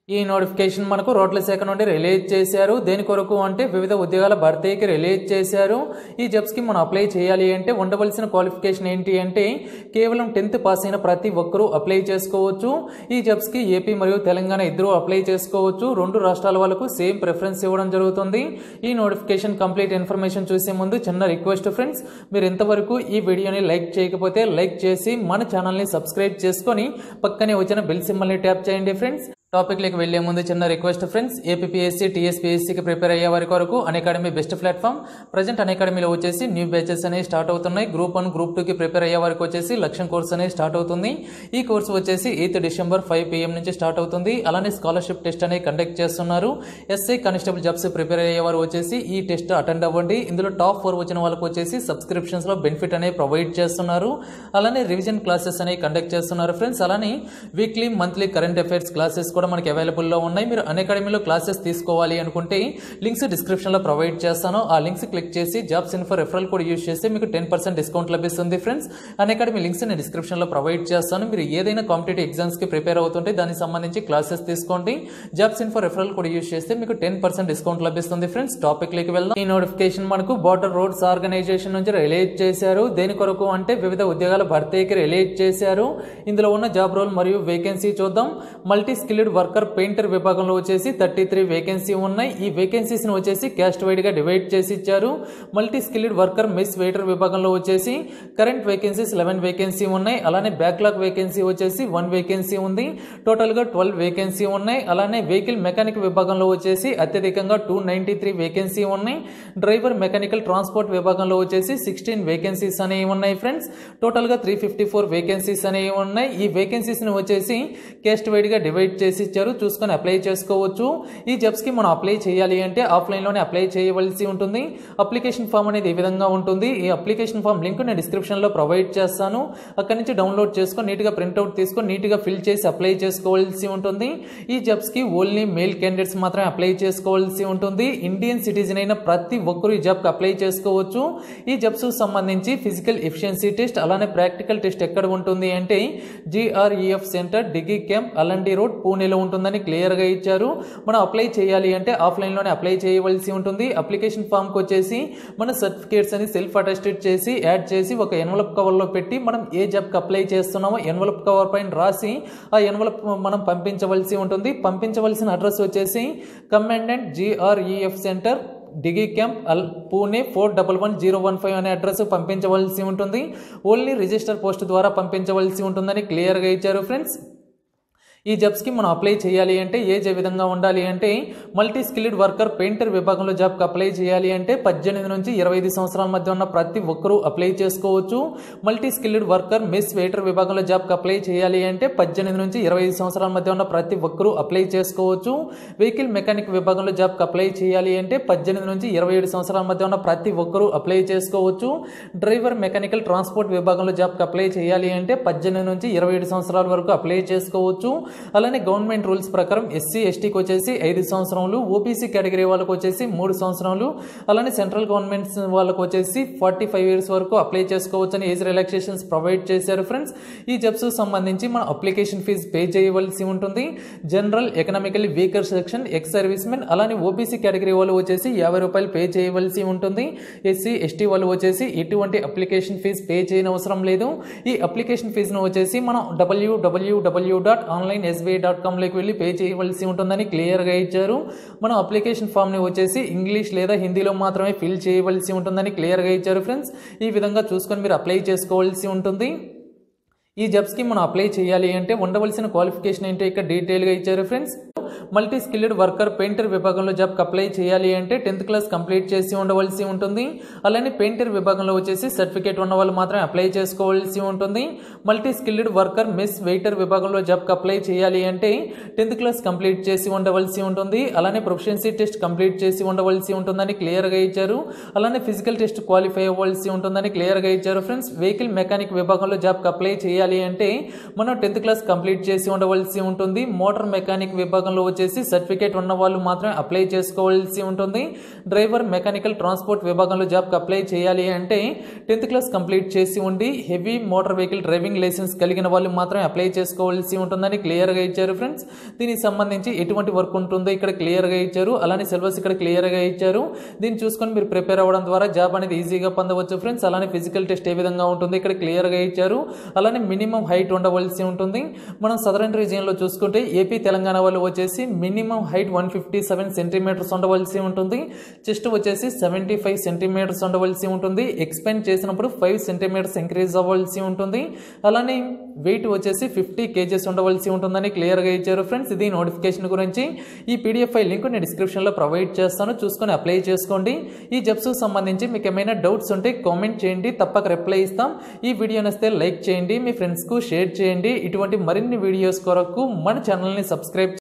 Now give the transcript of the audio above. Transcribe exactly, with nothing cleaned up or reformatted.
ఈ నోటిఫికేషన్ మనకు రోడ్ల శాఖ నుండి రిలీజ్ చేశారు. దేని కొరకు అంటే వివిధ ఉద్యోగాల భర్తీకి రిలీజ్ చేశారు. ఈ జాబ్స్కి మనం అప్లై చేయాలి అంటే ఉండవలసిన క్వాలిఫికేషన్ ఏంటి అంటే కేవలం టెన్త్ పాస్ అయిన ప్రతి ఒక్కరూ అప్లై చేసుకోవచ్చు. ఈ జాబ్స్కి ఏపీ మరియు తెలంగాణ ఇద్దరు అప్లై చేసుకోవచ్చు. రెండు రాష్ట్రాల వాళ్ళకు సేమ్ ప్రిఫరెన్స్ ఇవ్వడం జరుగుతుంది. ఈ నోటిఫికేషన్ కంప్లీట్ ఇన్ఫర్మేషన్ చూసే ముందు చిన్న రిక్వెస్ట్ ఫ్రెండ్స్, మీరు ఇంతవరకు ఈ వీడియోని లైక్ చేయకపోతే లైక్ చేసి మన ఛానల్ని సబ్స్క్రైబ్ చేసుకొని పక్కనే వచ్చిన బెల్ సింబల్ని ట్యాప్ చేయండి ఫ్రెండ్స్. టాపిక్లోకి వెళ్లే ముందు చిన్న రిక్వెస్ట్ ఫ్రెండ్స్, ఏపీఎస్సీ టీఎస్పీఎస్సీకి ప్రిపేర్ అయ్యే వారి కొరకు అన్అకాడమీ బెస్ట్ ప్లాట్ఫామ్. ప్రజెంట్ అన్అకాడమీలో వచ్చేసి న్యూ బ్యాచెస్ అనేవి స్టార్ట్ అవుతున్నాయి. గ్రూప్ వన్ గ్రూప్ టూకి ప్రిపేర్ అయ్యే వారికి వచ్చేసి లక్ష్యం కోర్స్ అనేది స్టార్ట్ అవుతుంది. ఈ కోర్సు వచ్చేసి ఎయిత్ డిసెంబర్ ఫైవ్ పిఎం నుంచి స్టార్ట్ అవుతుంది. అలానే స్కాలర్షిప్ టెస్ట్ అనేది కండక్ట్ చేస్తున్నారు. ఎస్ఐ కానిస్టేబుల్ జాబ్స్ ప్రిపేర్ అయ్యే వారు వచ్చేసి ఈ టెస్ట్ అటెండ్ అవ్వండి. ఇందులో టాప్ ఫోర్ వచ్చిన వాళ్ళకు వచ్చేసి సబ్స్క్రిప్షన్స్ లో బెనిఫిట్ అనేది ప్రొవైడ్ చేస్తున్నారు. అలానే రివిజన్ క్లాసెస్ అనేవి కండక్ట్ చేస్తున్నారు ఫ్రెండ్స్. అలానే weekly monthly current affairs classes కూడా మనకి అవైలబుల్ లో ఉన్నాయి. మీరు అన్అకాడమీలో క్లాసెస్ తీసుకోవాలి అనుకుంటే లింక్స్ డిస్క్రిప్షన్ లో ప్రొవైడ్ చేస్తాను. ఆ లింక్స్ క్లిక్ చేసి jobs info referral code use చేస్తే మీకు టెన్ పర్సెంట్ డిస్కౌంట్ లభిస్తుంది ఫ్రెండ్స్. అన్అకాడమీ లింక్స్ నేను డిస్క్రిప్షన్ లో ప్రొవైడ్ చేస్తాను. మీరు ఏదైనా కాంపిటేటివ్ ఎగ్జామ్స్ కి ప్రిపేర్ అవుతుంటే దానికి సంబంధించి క్లాసెస్ తీసుకోండి. Jobs info referral code use చేస్తే మీకు టెన్ పర్సెంట్ డిస్కౌంట్ లభిస్తుంది ఫ్రెండ్స్. టాపిక్ లోకి వెళ్దాం. ఈ నోటిఫికేషన్ మనకు బార్డర్ రోడ్స్ ఆర్గనైజేషన్ నుంచి రిలీజ్ చేశారు. దేని కొరకు అంటే వివిధ ఉద్యోగాల భర్తీకి రిలీజ్ చేశారు. ఇందులో ఉన్న జాబ్ రోల్ మరియు వేకెన్సీ చూద్దాం. మల్టీ స్కిల్డ్ వర్కర్ పెయింటర్ విభాగంలో వచ్చేసి థర్టీ త్రీ వేకెన్సీ ఉన్నాయి. ఈ వేకెన్సీస్ ని వచ్చేసి క్యాస్ట్ వైడ్ గా డివైడ్ చేసి ఇచ్చారు. Multi skilled worker mess waiter విభాగంలో వచ్చేసి కరెంట్ వేకెన్సీస్ లెవెన్ వేకెన్సీ ఉన్నాయి. అలానే బ్యాక్లాగ్ వేకెన్సీ వచ్చేసి వన్ వేకెన్సీ ఉంది. టోటల్ గా ట్వెల్వ్ వేకెన్సీ ఉన్నాయి. అలానే వెహికల్ మెకానిక్ విభాగంలో వచ్చేసి అత్యధికంగా టూ నైన్టీ త్రీ వేకెన్సీ ఉన్నాయి. డ్రైవర్ మెకానికల్ ట్రాన్స్పోర్ట్ విభాగంలో వచ్చేసి సిక్స్టీన్ వేకెన్సీస్ అనేవి ఉన్నాయి ఫ్రెండ్స్. టోటల్ గా త్రీ ఫిఫ్టీ ఫోర్ వేకెన్సీస్ అనేవి ఉన్నాయి. ఈ వేకెన్సీస్ ని వచ్చేసి క్యాస్ట్ వైడ్ గా డివైడ్ చేసి ఇచ్చారు. చూసుకొని అప్లై చేసుకోవచ్చు. ఈ జాబ్స్ కి మనం అప్లై చేయాలి అంటే ఆఫ్లైన్ లోనే అప్లై చేయవలసి ఉంటుంది. అప్లికేషన్ ఫామ్ అనేది ఈ విధంగా ఉంటుంది. ఈ అప్లికేషన్ ఫామ్ లింక్ నేను డిస్క్రిప్షన్ లో ప్రొవైడ్ చేస్తాను. అక్కడి నుంచి డౌన్లోడ్ చేసుకొని నీట్ గా ప్రింట్అవుట్ తీసుకొని నీట్ గా ఫిల్ చేసి అప్లై చేసుకోవాల్సి ఉంటుంది. ఈ జాబ్స్ కి ఓన్లీ మేల్ క్యాండిడేట్స్ మాత్రమే అప్లై చేసుకోవాల్సి ఉంటుంది. ఇండియన్ సిటిజన్ అయిన ప్రతి ఒక్కరు ఈ జాబ్ కి అప్లై చేసుకోవచ్చు. ఈ జాబ్స్ సంబంధించి ఫిజికల్ ఎఫిషియన్సీ టెస్ట్ అలానే ప్రాక్టికల్ టెస్ట్ ఎక్కడ ఉంటుంది అంటే GREF centre degree camp Alandi road పూణేలో ఉంటుందని క్లియర్ గా ఇచ్చారు. మనం అప్లై చేయాలి అంటే ఆఫ్లైన్ లోనే అప్లై చేయవలసి ఉంటుంది. అప్లికేషన్ ఫామ్ కి వచ్చేసి మన సర్టిఫికేట్స్ అని సెల్ఫ్ అటెస్టెడ్ చేసి యాడ్ చేసి ఒక ఎన్వలప్ కవర్ లో పెట్టి మనం ఏ జాబ్ కి అప్లై చేస్తున్నామో ఎన్వలప్ కవర్ పైన రాసి ఆ ఎన్వలప్ మనం పంపించవలసి ఉంటుంది. పంపించవలసిన అడ్రస్ వచ్చేసి commandant GREF centre degree camp అల్ Pune four double one zero one five అనే అడ్రస్ పంపించవలసి ఉంటుంది. ఓన్లీ రిజిస్టర్ పోస్ట్ ద్వారా పంపించవలసి ఉంటుందని క్లియర్ గా ఇచ్చారు ఫ్రెండ్స్. ఈ జాబ్స్ కి మనం అప్లై చేయాలి అంటే ఏజ్ ఏ విధంగా ఉండాలి అంటే మల్టీ స్కిల్డ్ వర్కర్ పెయింటర్ విభాగంలో జాబ్ కి అప్లై చేయాలి అంటే పద్దెనిమిది నుంచి ఇరవై ఐదు సంవత్సరాల మధ్య ఉన్న ప్రతి ఒక్కరూ అప్లై చేసుకోవచ్చు. Multi skilled worker mess waiter విభాగంలో జాబ్ కి అప్లై చేయాలి అంటే పద్దెనిమిది నుంచి ఇరవై ఐదు సంవత్సరాల మధ్య ఉన్న ప్రతి ఒక్కరూ అప్లై చేసుకోవచ్చు. వెహికల్ మెకానిక్ విభాగంలో జాబ్ కి అప్లై చేయాలి అంటే పద్దెనిమిది నుంచి ఇరవై ఏడు సంవత్సరాల మధ్య ఉన్న ప్రతి ఒక్కరూ అప్లై చేసుకోవచ్చు. డ్రైవర్ మెకానికల్ ట్రాన్స్పోర్ట్ విభాగంలో జాబ్ కి అప్లై చేయాలి అంటే పద్దెనిమిది నుంచి ఇరవై ఏడు సంవత్సరాల వరకు అప్లై చేసుకోవచ్చు. అలానే గవర్నమెంట్ రూల్స్ ప్రకారం ఎస్సీ ఎస్టీకి వచ్చేసి ఐదు సంవత్సరాలు, ఓబీసీ కేటగిరీ వాళ్ళకు వచ్చేసి మూడు సంవత్సరాలు, అలానే సెంట్రల్ గవర్నమెంట్ వాళ్ళకు వచ్చేసి ఫార్టీ ఫైవ్ ఇయర్స్ వరకు అప్లై చేసుకోవచ్చు అని ఏజ్ రిలాక్సేషన్స్ ప్రొవైడ్ చేశారు ఫ్రెండ్స్. ఈ జాబ్స్ సంబంధించి మన అప్లికేషన్ ఫీజు పే చేయవలసి ఉంటుంది. General economically weaker section, ex servicemen, అలానే ఓబీసీ కేటగిరీ వాళ్ళు వచ్చేసి యాభై రూపాయలు పే చేయవలసి ఉంటుంది. ఎస్సీ ఎస్టీ వాళ్ళు వచ్చేసి ఎటువంటి అప్లికేషన్ ఫీజు పే చేయని అవసరం లేదు. ఈ అప్లికేషన్ ఫీజును వచ్చేసి మనం డబ్ల్యూడబ్ల్యూడబ్ల్యూ dot online SBI dot com లోకి వెళ్ళి పే చేయవలసి ఉంటుందని క్లియర్ గా ఇచ్చారు. మనం అప్లికేషన్ ఫామ్ ని వచ్చేసి ఇంగ్లీష్ లేదా హిందీలో మాత్రమే ఫిల్ చేయవలసి ఉంటుందని క్లియర్ గా ఇచ్చారు ఫ్రెండ్స్. ఈ విధంగా చూసుకొని మీరు అప్లై చేసుకోవాల్సి ఉంటుంది. ఈ జాబ్స్ కి మనం అప్లై చేయాలి అంటే ఉండవలసిన క్వాలిఫికేషన్ ఏంటో ఇక్కడ డీటెయిల్ గా ఇచ్చారు friends. Multi skilled worker painter విభాగంలో జాబ్ కి అప్లై చేయాలి అంటే టెన్త్ క్లాస్ కంప్లీట్ చేసి ఉండవలసి ఉంటుంది. అలానే పెయింటర్ విభాగంలో వచ్చేసి సర్టిఫికేట్ ఉన్న వాళ్ళు మాత్రమే అప్లై చేసుకోవాల్సి ఉంటుంది. Multi skilled worker mess waiter విభాగంలో జాబ్ కి అప్లై చేయాలి అంటే టెన్త్ క్లాస్ కంప్లీట్ చేసి ఉండవలసి ఉంటుంది. అలానే ప్రొఫిషియన్సీ టెస్ట్ కంప్లీట్ చేసి ఉండవలసి ఉంటుందని క్లియర్ గా ఇచ్చారు. అలానే ఫిజికల్ టెస్ట్ క్వాలిఫై అవ్వాల్సి ఉంటుందని క్లియర్ గా ఇచ్చారు ఫ్రెండ్స్. వెహికల్ మెకానిక్ విభాగంలో జాబ్ కి అప్లై చేయాలి అంటే మనం టెన్త్ క్లాస్ కంప్లీట్ చేసి ఉండవలసి ఉంటుంది. మోటార్ మెకానిక్ విభాగంలో విభాగంలో వచ్చేసి సర్టిఫికేట్ ఉన్న వాళ్ళు మాత్రమే అప్లై చేసుకోవాల్సి ఉంటుంది. డ్రైవర్ మెకానికల్ ట్రాన్స్పోర్ట్ విభాగంలో జాబ్కి అప్లై చేయాలి అంటే టెన్త్ క్లాస్ కంప్లీట్ చేసి ఉండి heavy motor vehicle driving licence కలిగిన వాళ్ళు మాత్రమే అప్లై చేసుకోవాల్సి ఉంటుందని క్లియర్గా ఇచ్చారు ఫ్రెండ్స్. దీనికి సంబంధించి ఎటువంటి వర్క్ ఉంటుందో ఇక్కడ క్లియర్గా ఇచ్చారు. అలానే సిలబస్ ఇక్కడ క్లియర్గా ఇచ్చారు. దీన్ని చూసుకొని మీరు ప్రిపేర్ అవ్వడం ద్వారా జాబ్ అనేది ఈజీగా పొందవచ్చు ఫ్రెండ్స్. అలానే ఫిజికల్ టెస్ట్ ఏ విధంగా ఉంటుంది ఇక్కడ క్లియర్గా ఇచ్చారు. అలానే మినిమం హైట్ ఉండవలసి ఉంటుంది. మనం సదరన్ రీజియన్లో చూసుకుంటే ఏపీ తెలంగాణ వాళ్ళు వచ్చేసి minimum height one fifty seven centimetres ఉండవలసి ఉంటుంది. చెస్ట్ వచ్చేసి సెవెంటీ ఫైవ్ సెంటీమీటర్స్ ఉండవలసి ఉంటుంది. ఎక్స్పెండ్ చేసినప్పుడు ఫైవ్ సెంటీమీటర్స్ ఇంక్రీజ్ అవ్వాల్సి ఉంటుంది. అలానే వెయిట్ వచ్చేసి ఫిఫ్టీ కేజెస్ ఉండవలసి ఉంటుందని క్లియర్గా ఇచ్చారు ఫ్రెండ్స్. ఇది నోటిఫికేషన్ గురించి ఈ పీడిఎఫ్ ఫైల్ లింక్ నేను డిస్క్రిప్షన్లో ప్రొవైడ్ చేస్తాను, చూసుకొని అప్లై చేసుకోండి. ఈ జాబ్స్ సంబంధించి మీకు ఏమైనా డౌట్స్ ఉంటే కామెంట్ చేయండి, తప్పక రిప్లై ఇస్తాం. ఈ వీడియో నచ్చితే లైక్ చేయండి, మీ ఫ్రెండ్స్కు షేర్ చేయండి. ఇటువంటి మరిన్ని వీడియోస్ కొరకు మన ఛానల్ని సబ్స్క్రైబ్